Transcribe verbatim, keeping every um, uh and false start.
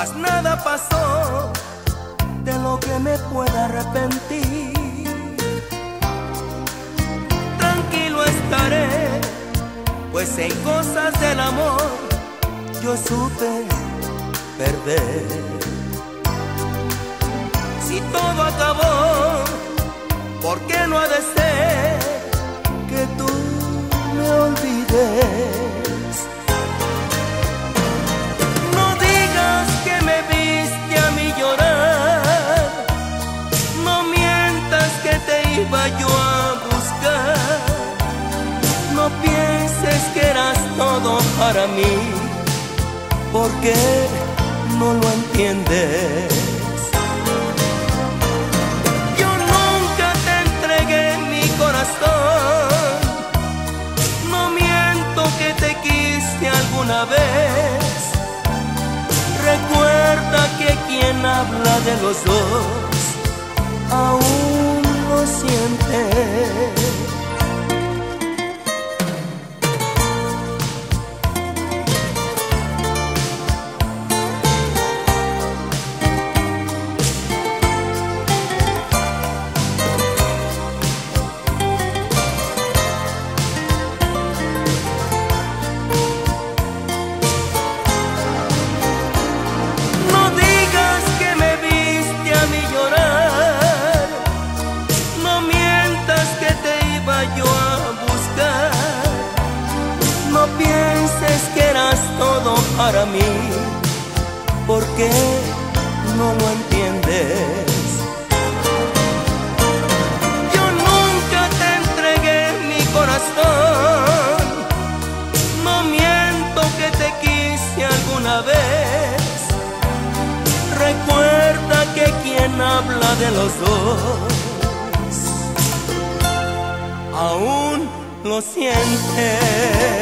Mas nada pasó de lo que me pueda arrepentir. Tranquilo estaré, pues en cosas del amor yo supe perder. Si todo acabó, ¿por qué no ha de ser que tú me olvides? No digas que me viste a mí llorar, no mientas que te iba yo a buscar, no pienses que eras todo para mí, porque no lo entiendes. No miento que te quise alguna vez. Recuerda que quien habla de los dos aún lo siente. Yo a buscar, no pienses que eras todo para mí, porque no lo entiendes. Yo nunca te entregué mi corazón, no miento que te quise alguna vez. Recuerda que quien habla de los dos aún lo siente.